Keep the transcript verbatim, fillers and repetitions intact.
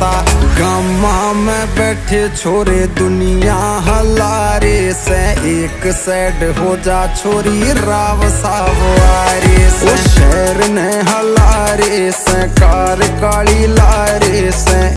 सा। गम्मा में बैठे छोरे दुनिया हलारे से, एक साइड हो जा छोरी राव सावारे से। शहर ने हल